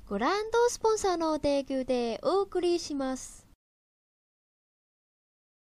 ご覧とスポンサーの提供でお送りします。